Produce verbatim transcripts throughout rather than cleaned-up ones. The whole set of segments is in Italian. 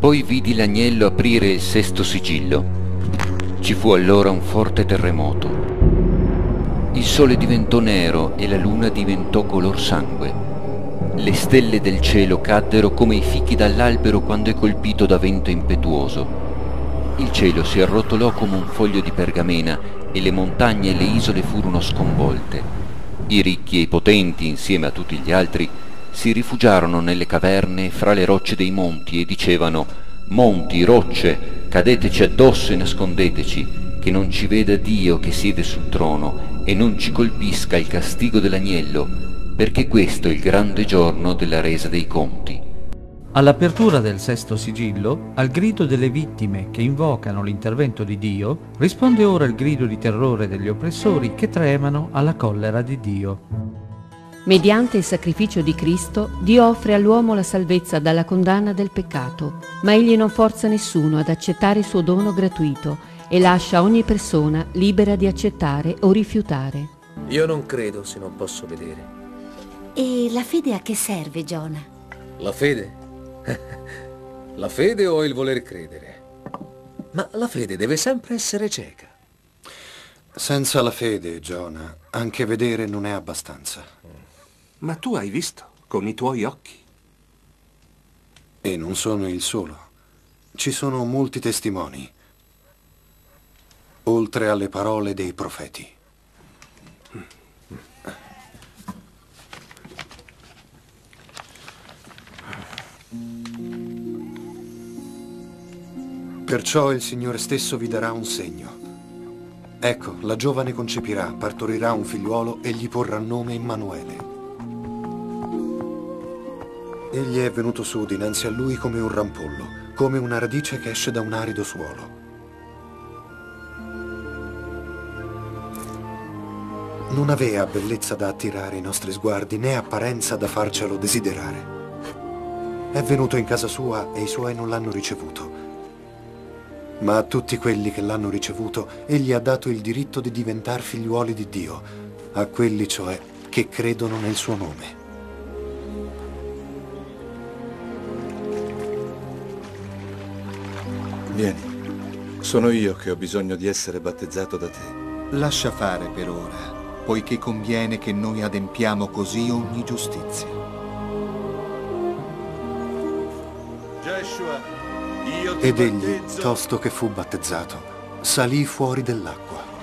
Poi vidi l'agnello aprire il sesto sigillo. Ci fu allora un forte terremoto. Il sole diventò nero e la luna diventò color sangue. Le stelle del cielo caddero come i fichi dall'albero quando è colpito da vento impetuoso. Il cielo si arrotolò come un foglio di pergamena e le montagne e le isole furono sconvolte. I ricchi e i potenti, insieme a tutti gli altri, si rifugiarono nelle caverne fra le rocce dei monti e dicevano: «Monti, rocce, cadeteci addosso e nascondeteci, che non ci veda Dio che siede sul trono e non ci colpisca il castigo dell'agnello, perché questo è il grande giorno della resa dei conti». All'apertura del sesto sigillo, al grido delle vittime che invocano l'intervento di Dio, risponde ora il grido di terrore degli oppressori che tremano alla collera di Dio. Mediante il sacrificio di Cristo, Dio offre all'uomo la salvezza dalla condanna del peccato, ma egli non forza nessuno ad accettare il suo dono gratuito e lascia ogni persona libera di accettare o rifiutare. Io non credo se non posso vedere. E la fede a che serve, Giona? La fede? La fede o il voler credere? Ma la fede deve sempre essere cieca. Senza la fede, Giona, anche vedere non è abbastanza. Ma tu hai visto con i tuoi occhi. E non sono il solo. Ci sono molti testimoni, oltre alle parole dei profeti. Perciò il Signore stesso vi darà un segno. Ecco, la giovane concepirà, partorirà un figliuolo e gli porrà nome Immanuele. Egli è venuto su dinanzi a lui come un rampollo, come una radice che esce da un arido suolo. Non aveva bellezza da attirare i nostri sguardi, né apparenza da farcelo desiderare. È venuto in casa sua e i suoi non l'hanno ricevuto. Ma a tutti quelli che l'hanno ricevuto, egli ha dato il diritto di diventare figliuoli di Dio, a quelli cioè che credono nel suo nome. Vieni, sono io che ho bisogno di essere battezzato da te. Lascia fare per ora, poiché conviene che noi adempiamo così ogni giustizia. Joshua, io ti Ed egli, battezzo. tosto che fu battezzato, salì fuori dell'acqua.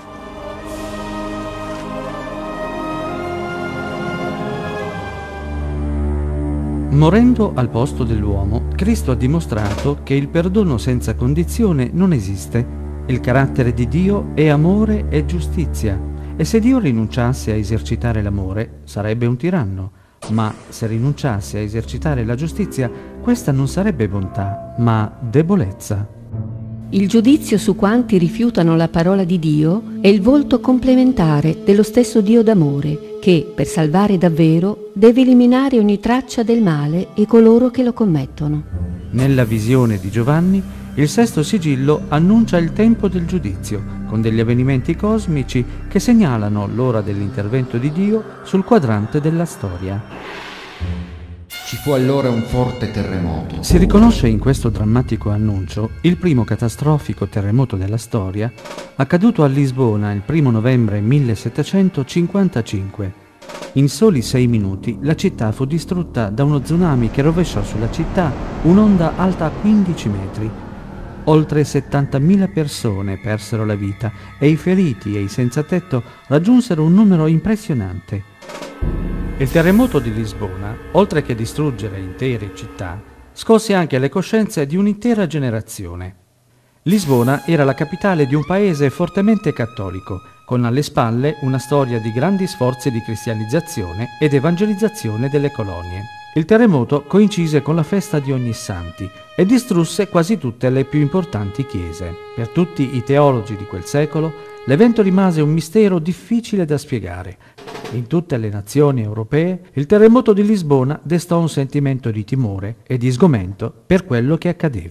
Morendo al posto dell'uomo, Cristo ha dimostrato che il perdono senza condizione non esiste. Il carattere di Dio è amore e giustizia, e se Dio rinunciasse a esercitare l'amore, sarebbe un tiranno, ma se rinunciasse a esercitare la giustizia, questa non sarebbe bontà, ma debolezza. Il giudizio su quanti rifiutano la parola di Dio è il volto complementare dello stesso Dio d'amore, che, per salvare davvero, deve eliminare ogni traccia del male e coloro che lo commettono. Nella visione di Giovanni, il sesto sigillo annuncia il tempo del giudizio, con degli avvenimenti cosmici che segnalano l'ora dell'intervento di Dio sul quadrante della storia. Ci fu allora un forte terremoto. Si riconosce in questo drammatico annuncio il primo catastrofico terremoto della storia, accaduto a Lisbona il primo novembre millesettecentocinquantacinque. In soli sei minuti la città fu distrutta da uno tsunami che rovesciò sulla città un'onda alta quindici metri. Oltre settantamila persone persero la vita e i feriti e i senza tetto raggiunsero un numero impressionante. Il terremoto di Lisbona, oltre che distruggere intere città, scosse anche le coscienze di un'intera generazione. Lisbona era la capitale di un paese fortemente cattolico, con alle spalle una storia di grandi sforzi di cristianizzazione ed evangelizzazione delle colonie. Il terremoto coincise con la festa di Ognissanti e distrusse quasi tutte le più importanti chiese. Per tutti i teologi di quel secolo, l'evento rimase un mistero difficile da spiegare. In tutte le nazioni europee, il terremoto di Lisbona destò un sentimento di timore e di sgomento per quello che accadeva.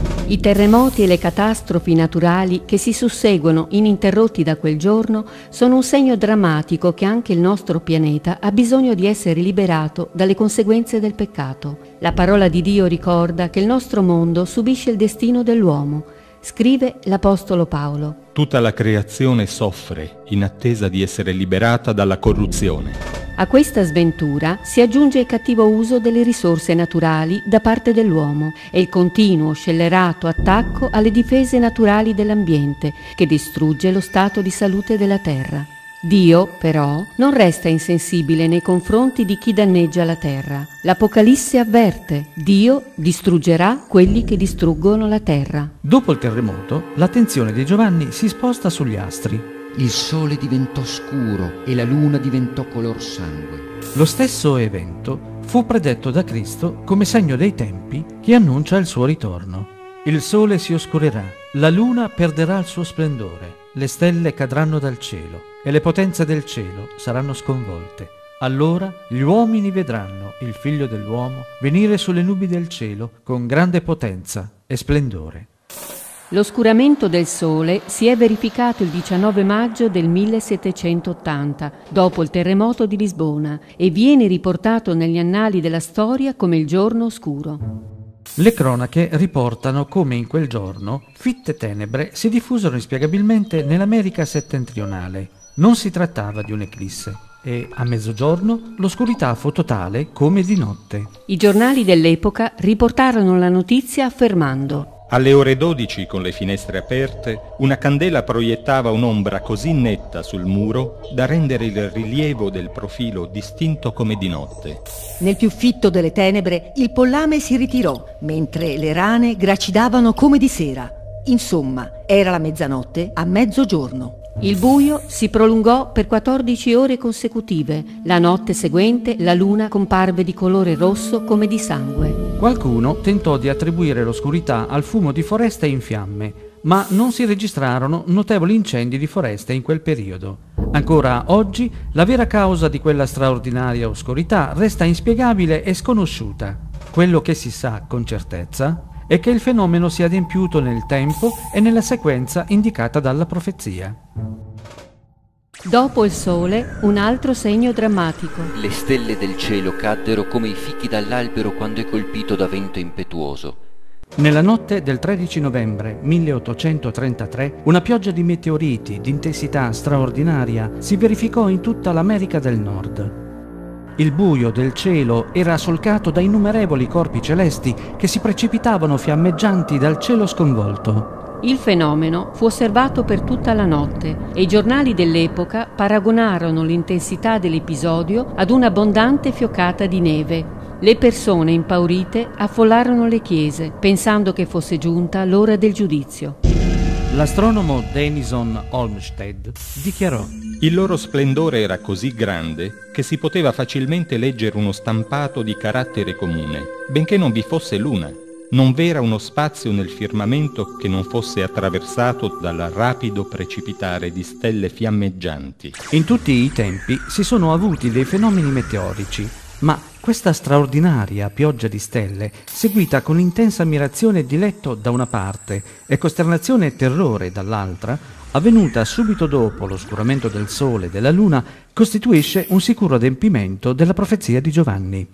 I terremoti e le catastrofi naturali che si susseguono ininterrotti da quel giorno sono un segno drammatico che anche il nostro pianeta ha bisogno di essere liberato dalle conseguenze del peccato. La parola di Dio ricorda che il nostro mondo subisce il destino dell'uomo. Scrive l'Apostolo Paolo. Tutta la creazione soffre in attesa di essere liberata dalla corruzione. A questa sventura si aggiunge il cattivo uso delle risorse naturali da parte dell'uomo e il continuo, scellerato attacco alle difese naturali dell'ambiente che distrugge lo stato di salute della terra. Dio, però, non resta insensibile nei confronti di chi danneggia la terra. L'Apocalisse avverte: Dio distruggerà quelli che distruggono la terra. Dopo il terremoto, l'attenzione di Giovanni si sposta sugli astri. Il sole diventò scuro e la luna diventò color sangue. Lo stesso evento fu predetto da Cristo come segno dei tempi che annuncia il suo ritorno. Il sole si oscurerà, la luna perderà il suo splendore, le stelle cadranno dal cielo e le potenze del cielo saranno sconvolte. Allora gli uomini vedranno il Figlio dell'uomo venire sulle nubi del cielo con grande potenza e splendore. L'oscuramento del Sole si è verificato il diciannove maggio del millesettecentottanta, dopo il terremoto di Lisbona, e viene riportato negli annali della storia come il giorno oscuro. Le cronache riportano come in quel giorno fitte tenebre si diffusero inspiegabilmente nell'America settentrionale. Non si trattava di un'eclisse e a mezzogiorno l'oscurità fu totale come di notte. I giornali dell'epoca riportarono la notizia affermando: alle ore dodici, con le finestre aperte, una candela proiettava un'ombra così netta sul muro da rendere il rilievo del profilo distinto come di notte. Nel più fitto delle tenebre il pollame si ritirò, mentre le rane gracidavano come di sera. Insomma, era la mezzanotte a mezzogiorno. Il buio si prolungò per quattordici ore consecutive. La notte seguente la luna comparve di colore rosso come di sangue. Qualcuno tentò di attribuire l'oscurità al fumo di foreste in fiamme, ma non si registrarono notevoli incendi di foreste in quel periodo. Ancora oggi la vera causa di quella straordinaria oscurità resta inspiegabile e sconosciuta. Quello che si sa con certezza è che il fenomeno si è adempiuto nel tempo e nella sequenza indicata dalla profezia. Dopo il sole, un altro segno drammatico. Le stelle del cielo caddero come i fichi dall'albero quando è colpito da vento impetuoso. Nella notte del tredici novembre milleottocentotrentatré, una pioggia di meteoriti di intensità straordinaria si verificò in tutta l'America del Nord. Il buio del cielo era solcato da innumerevoli corpi celesti che si precipitavano fiammeggianti dal cielo sconvolto. Il fenomeno fu osservato per tutta la notte e i giornali dell'epoca paragonarono l'intensità dell'episodio ad un'abbondante fiocata di neve. Le persone impaurite affollarono le chiese, pensando che fosse giunta l'ora del giudizio. L'astronomo Denison Olmsted dichiarò: il loro splendore era così grande che si poteva facilmente leggere uno stampato di carattere comune, benché non vi fosse luna. Non v'era uno spazio nel firmamento che non fosse attraversato dal rapido precipitare di stelle fiammeggianti. In tutti i tempi si sono avuti dei fenomeni meteorici, ma questa straordinaria pioggia di stelle, seguita con intensa ammirazione e diletto da una parte e costernazione e terrore dall'altra, avvenuta subito dopo l'oscuramento del sole e della luna, costituisce un sicuro adempimento della profezia di Giovanni.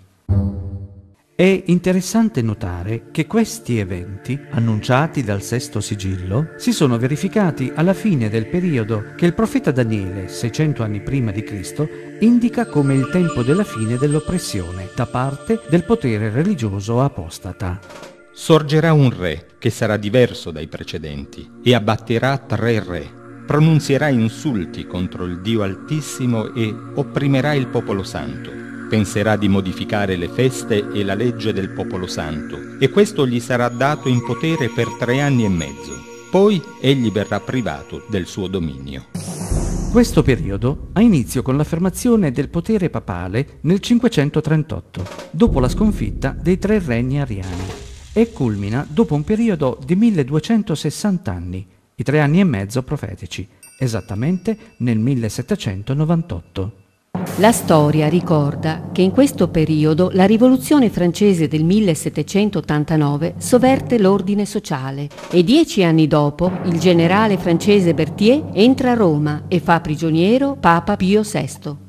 È interessante notare che questi eventi, annunciati dal sesto sigillo, si sono verificati alla fine del periodo che il profeta Daniele, seicento anni prima di Cristo, indica come il tempo della fine dell'oppressione da parte del potere religioso apostata. Sorgerà un re che sarà diverso dai precedenti e abbatterà tre re. Pronunzierà insulti contro il Dio Altissimo e opprimerà il popolo santo. Penserà di modificare le feste e la legge del popolo santo, e questo gli sarà dato in potere per tre anni e mezzo. Poi egli verrà privato del suo dominio. Questo periodo ha inizio con l'affermazione del potere papale nel cinquecentotrentotto, dopo la sconfitta dei tre regni ariani, e culmina dopo un periodo di milleduecentosessanta anni, i tre anni e mezzo profetici, esattamente nel millesettecentonovantotto. La storia ricorda che in questo periodo la rivoluzione francese del millesettecentottantanove sovverte l'ordine sociale e dieci anni dopo il generale francese Berthier entra a Roma e fa prigioniero Papa Pio sesto.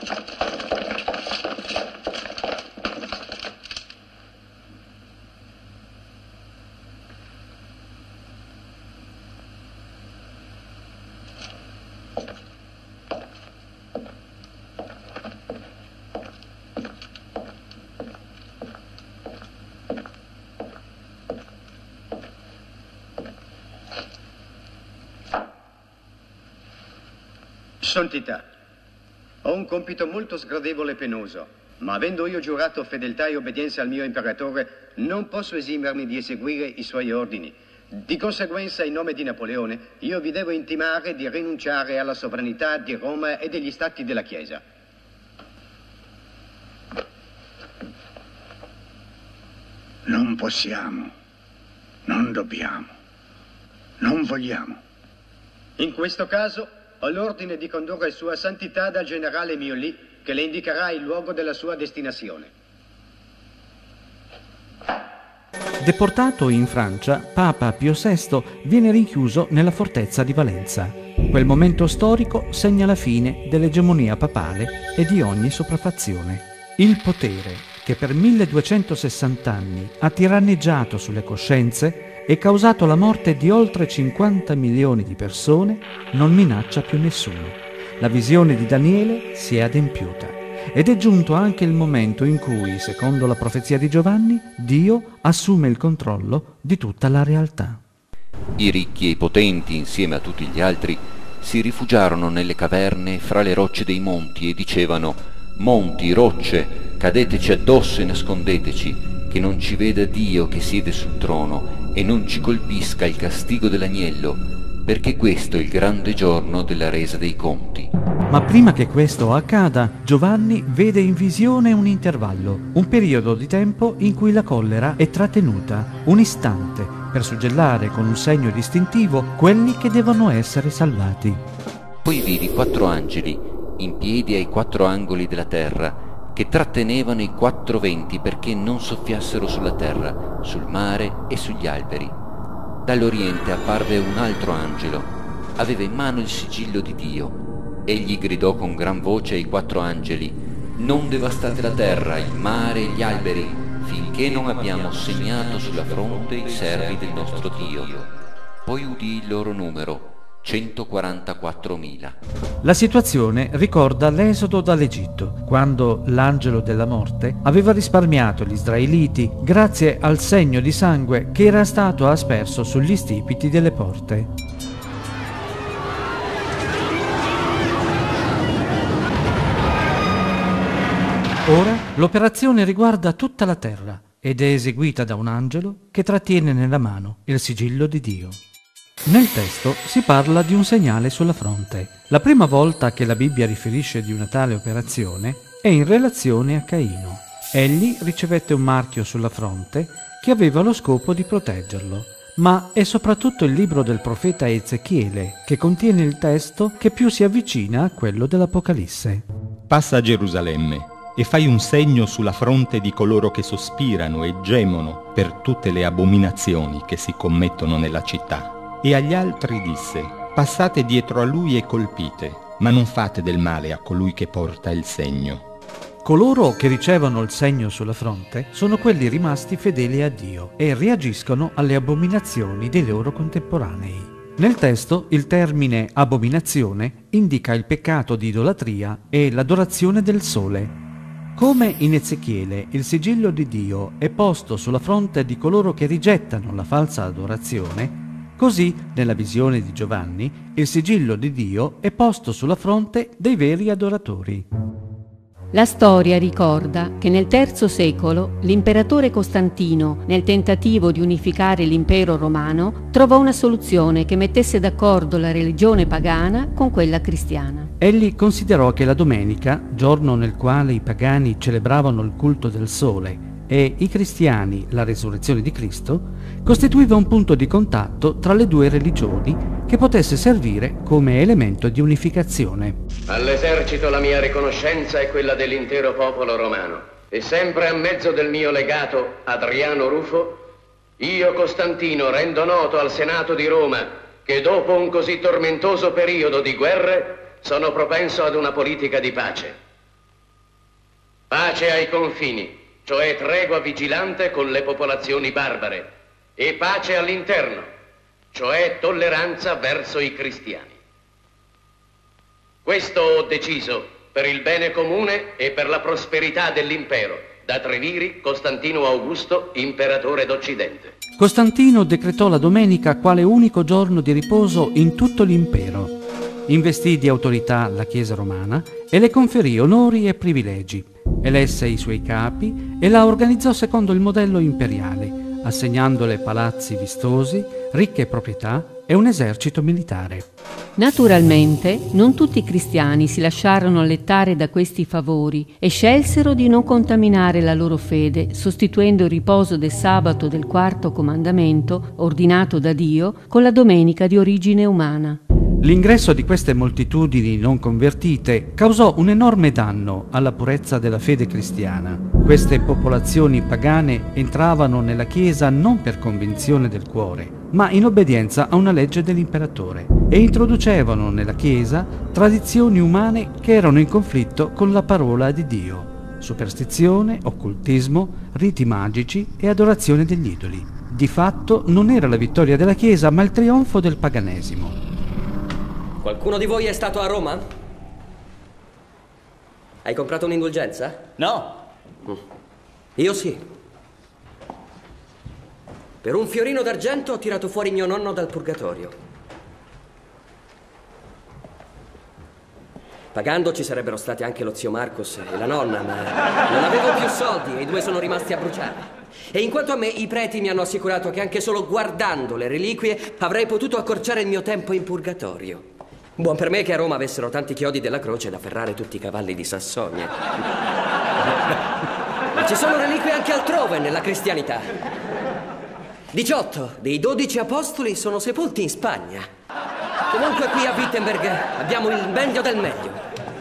Santità, ho un compito molto sgradevole e penoso, ma avendo io giurato fedeltà e obbedienza al mio imperatore, non posso esimermi di eseguire i suoi ordini. Di conseguenza, in nome di Napoleone, io vi devo intimare di rinunciare alla sovranità di Roma e degli stati della Chiesa. Non possiamo, non dobbiamo, non vogliamo. In questo caso ho l'ordine di condurre Sua Santità dal generale Miollis, che le indicherà il luogo della sua destinazione. Deportato in Francia, Papa Pio sesto viene rinchiuso nella fortezza di Valenza. Quel momento storico segna la fine dell'egemonia papale e di ogni sopraffazione. Il potere, che per milleduecentosessanta anni ha tiranneggiato sulle coscienze e causato la morte di oltre cinquanta milioni di persone, non minaccia più nessuno. La visione di Daniele si è adempiuta ed è giunto anche il momento in cui, secondo la profezia di Giovanni, Dio assume il controllo di tutta la realtà. I ricchi e i potenti, insieme a tutti gli altri, si rifugiarono nelle caverne fra le rocce dei monti e dicevano: «Monti, rocce, cadeteci addosso e nascondeteci, che non ci veda Dio che siede sul trono e non ci colpisca il castigo dell'agnello, perché questo è il grande giorno della resa dei conti». Ma prima che questo accada, Giovanni vede in visione un intervallo, un periodo di tempo in cui la collera è trattenuta, un istante, per suggellare con un segno distintivo quelli che devono essere salvati. Poi vidi quattro angeli in piedi ai quattro angoli della terra, che trattenevano i quattro venti perché non soffiassero sulla terra, sul mare e sugli alberi. Dall'oriente apparve un altro angelo, aveva in mano il sigillo di Dio. Egli gridò con gran voce ai quattro angeli: «Non devastate la terra, il mare e gli alberi, finché non abbiamo segnato sulla fronte i servi del nostro Dio». Poi udì il loro numero, centoquarantaquattromila. La situazione ricorda l'esodo dall'Egitto, quando l'angelo della morte aveva risparmiato gli israeliti grazie al segno di sangue che era stato asperso sugli stipiti delle porte. Ora l'operazione riguarda tutta la terra ed è eseguita da un angelo che trattiene nella mano il sigillo di Dio. Nel testo si parla di un segnale sulla fronte. La prima volta che la Bibbia riferisce di una tale operazione è in relazione a Caino. Egli ricevette un marchio sulla fronte che aveva lo scopo di proteggerlo. Ma è soprattutto il libro del profeta Ezechiele che contiene il testo che più si avvicina a quello dell'Apocalisse. Passa a Gerusalemme e fai un segno sulla fronte di coloro che sospirano e gemono per tutte le abominazioni che si commettono nella città. E agli altri disse: passate dietro a lui e colpite, ma non fate del male a colui che porta il segno. Coloro che ricevono il segno sulla fronte sono quelli rimasti fedeli a Dio e reagiscono alle abominazioni dei loro contemporanei. Nel testo il termine abominazione indica il peccato di idolatria e l'adorazione del sole. Come in Ezechiele il sigillo di Dio è posto sulla fronte di coloro che rigettano la falsa adorazione, così, nella visione di Giovanni, il sigillo di Dio è posto sulla fronte dei veri adoratori. La storia ricorda che nel terzo secolo l'imperatore Costantino, nel tentativo di unificare l'impero romano, trovò una soluzione che mettesse d'accordo la religione pagana con quella cristiana. Egli considerò che la domenica, giorno nel quale i pagani celebravano il culto del sole, e i cristiani, la risurrezione di Cristo, costituiva un punto di contatto tra le due religioni che potesse servire come elemento di unificazione. All'esercito la mia riconoscenza è quella dell'intero popolo romano, e sempre a mezzo del mio legato Adriano Rufo, io Costantino rendo noto al Senato di Roma che dopo un così tormentoso periodo di guerre sono propenso ad una politica di pace. Pace ai confini, cioè tregua vigilante con le popolazioni barbare, e pace all'interno, cioè tolleranza verso i cristiani. Questo ho deciso per il bene comune e per la prosperità dell'impero, da Treviri Costantino Augusto, imperatore d'Occidente. Costantino decretò la domenica quale unico giorno di riposo in tutto l'impero. Investì di autorità la Chiesa romana e le conferì onori e privilegi. Elesse i suoi capi e la organizzò secondo il modello imperiale, assegnandole palazzi vistosi, ricche proprietà e un esercito militare. Naturalmente, non tutti i cristiani si lasciarono allettare da questi favori e scelsero di non contaminare la loro fede, sostituendo il riposo del sabato del quarto comandamento, ordinato da Dio, con la domenica di origine umana. L'ingresso di queste moltitudini non convertite causò un enorme danno alla purezza della fede cristiana. Queste popolazioni pagane entravano nella Chiesa non per convinzione del cuore, ma in obbedienza a una legge dell'imperatore, e introducevano nella Chiesa tradizioni umane che erano in conflitto con la parola di Dio: superstizione, occultismo, riti magici e adorazione degli idoli. Di fatto non era la vittoria della Chiesa, ma il trionfo del paganesimo. Qualcuno di voi è stato a Roma? Hai comprato un'indulgenza? No. Io sì. Per un fiorino d'argento ho tirato fuori mio nonno dal purgatorio. Pagando ci sarebbero stati anche lo zio Marcos e la nonna, ma non avevo più soldi e i due sono rimasti a bruciare. E in quanto a me, i preti mi hanno assicurato che anche solo guardando le reliquie avrei potuto accorciare il mio tempo in purgatorio. Buon per me che a Roma avessero tanti chiodi della croce da ferrare tutti i cavalli di Sassonia. Ma ci sono reliquie anche altrove nella cristianità. diciotto dei dodici apostoli sono sepolti in Spagna. Comunque qui a Wittenberg abbiamo il meglio del meglio.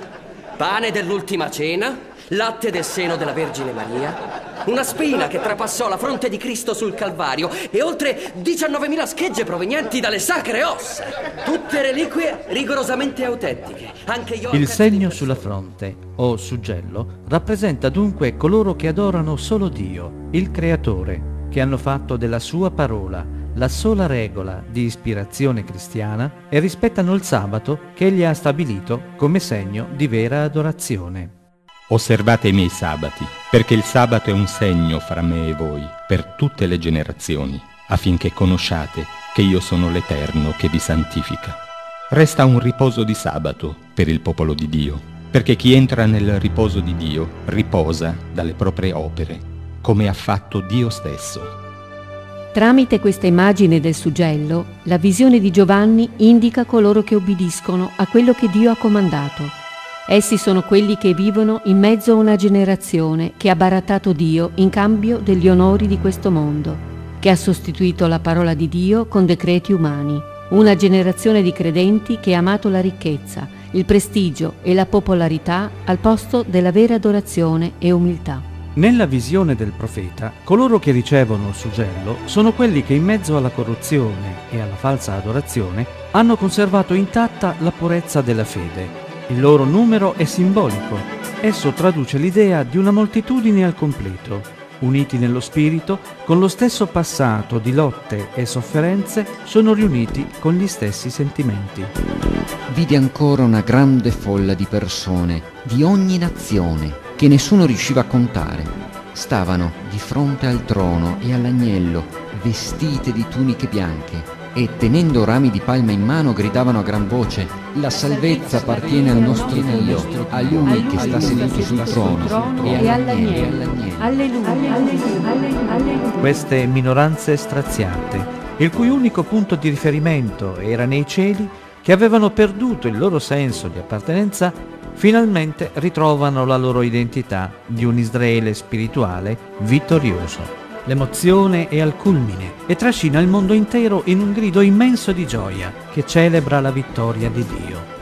Pane dell'ultima cena, latte del seno della Vergine Maria, una spina che trapassò la fronte di Cristo sul Calvario e oltre diciannovemila schegge provenienti dalle sacre ossa. Tutte reliquie rigorosamente autentiche. Anche io Il segno sulla fronte, o suggello, rappresenta dunque coloro che adorano solo Dio, il Creatore, che hanno fatto della sua parola la sola regola di ispirazione cristiana e rispettano il sabato che egli ha stabilito come segno di vera adorazione. Osservate i miei sabati, perché il sabato è un segno fra me e voi, per tutte le generazioni, affinché conosciate che io sono l'Eterno che vi santifica. Resta un riposo di sabato per il popolo di Dio, perché chi entra nel riposo di Dio riposa dalle proprie opere, come ha fatto Dio stesso. Tramite questa immagine del suggello, la visione di Giovanni indica coloro che obbediscono a quello che Dio ha comandato. Essi sono quelli che vivono in mezzo a una generazione che ha barattato Dio in cambio degli onori di questo mondo, che ha sostituito la parola di Dio con decreti umani. Una generazione di credenti che ha amato la ricchezza, il prestigio e la popolarità al posto della vera adorazione e umiltà. Nella visione del profeta, coloro che ricevono il suggello sono quelli che in mezzo alla corruzione e alla falsa adorazione hanno conservato intatta la purezza della fede. Il loro numero è simbolico. Esso traduce l'idea di una moltitudine al completo, uniti nello spirito, con lo stesso passato di lotte e sofferenze, sono riuniti con gli stessi sentimenti. Vide ancora una grande folla di persone, di ogni nazione, che nessuno riusciva a contare. Stavano di fronte al trono e all'agnello, vestite di tuniche bianche, e tenendo rami di palma in mano gridavano a gran voce: la salvezza appartiene al nostro Dio, a Lui che sta seduto sul trono e all'agnello. Alleluia. Queste minoranze straziate, il cui unico punto di riferimento era nei cieli, che avevano perduto il loro senso di appartenenza, finalmente ritrovano la loro identità di un Israele spirituale vittorioso. L'emozione è al culmine e trascina il mondo intero in un grido immenso di gioia che celebra la vittoria di Dio.